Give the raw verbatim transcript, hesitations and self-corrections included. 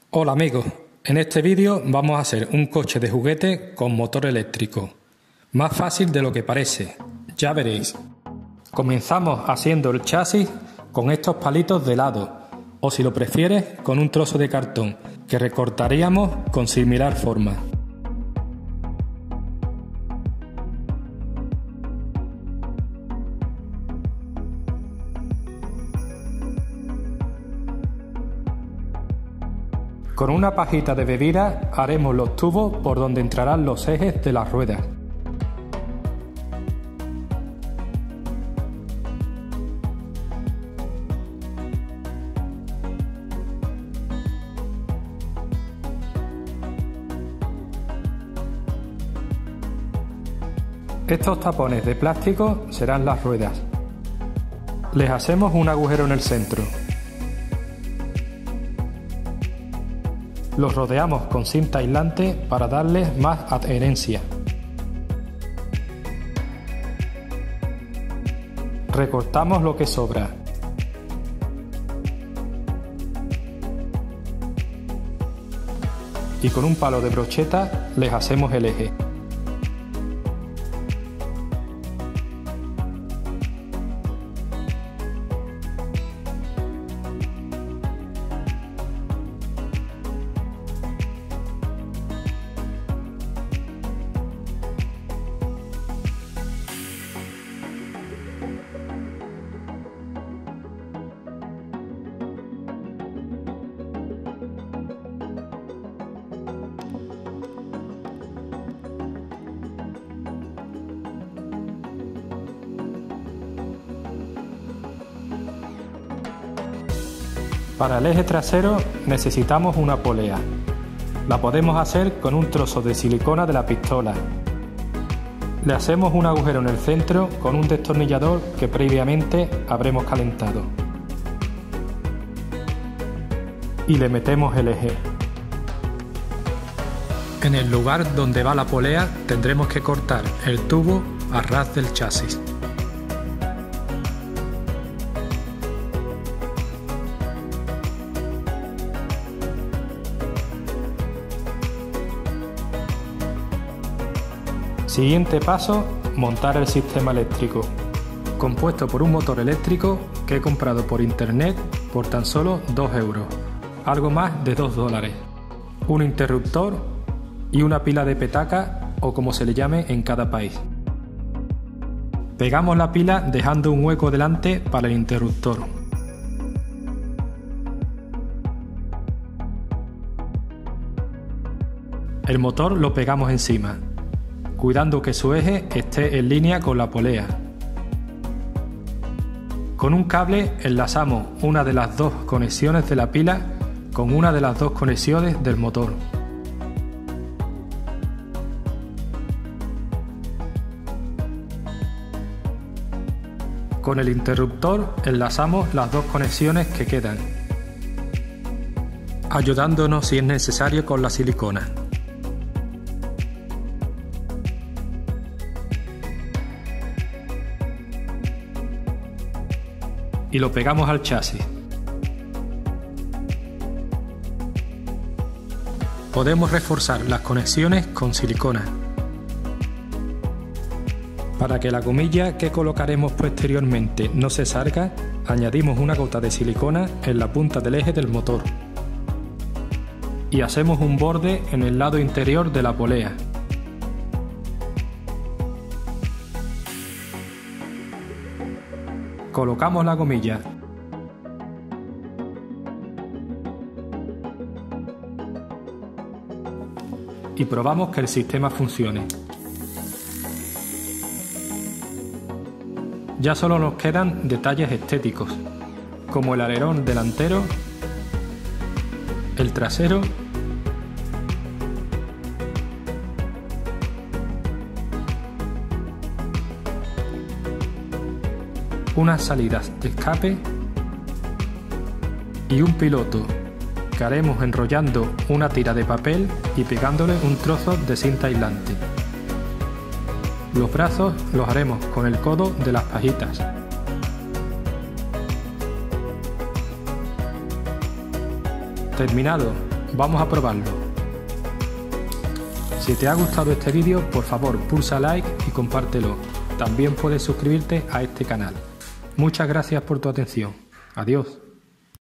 Hola amigos, en este vídeo vamos a hacer un coche de juguete con motor eléctrico. Más fácil de lo que parece, ya veréis. Comenzamos haciendo el chasis con estos palitos de lado, o si lo prefieres con un trozo de cartón que recortaríamos con similar forma. Con una pajita de bebida haremos los tubos por donde entrarán los ejes de las ruedas. Estos tapones de plástico serán las ruedas. Les hacemos un agujero en el centro. Los rodeamos con cinta aislante para darles más adherencia. Recortamos lo que sobra. Y con un palo de brocheta les hacemos el eje. Para el eje trasero necesitamos una polea. La podemos hacer con un trozo de silicona de la pistola. Le hacemos un agujero en el centro con un destornillador que previamente habremos calentado. Y le metemos el eje. En el lugar donde va la polea tendremos que cortar el tubo a ras del chasis. Siguiente paso, montar el sistema eléctrico, compuesto por un motor eléctrico que he comprado por internet por tan solo dos euros, algo más de dos dólares, un interruptor y una pila de petaca o como se le llame en cada país. Pegamos la pila dejando un hueco delante para el interruptor. El motor lo pegamos encima, cuidando que su eje esté en línea con la polea. Con un cable enlazamos una de las dos conexiones de la pila con una de las dos conexiones del motor. Con el interruptor enlazamos las dos conexiones que quedan, ayudándonos si es necesario con la silicona. Y lo pegamos al chasis. Podemos reforzar las conexiones con silicona. Para que la gomilla que colocaremos posteriormente no se salga, añadimos una gota de silicona en la punta del eje del motor. Y hacemos un borde en el lado interior de la polea. Colocamos la gomilla. Y probamos que el sistema funcione. Ya solo nos quedan detalles estéticos, como el alerón delantero, el trasero unas salidas de escape y un piloto que haremos enrollando una tira de papel y pegándole un trozo de cinta aislante. Los brazos los haremos con el codo de las pajitas. Terminado, vamos a probarlo. Si te ha gustado este vídeo, por favor pulsa like y compártelo. También puedes suscribirte a este canal. Muchas gracias por tu atención. Adiós.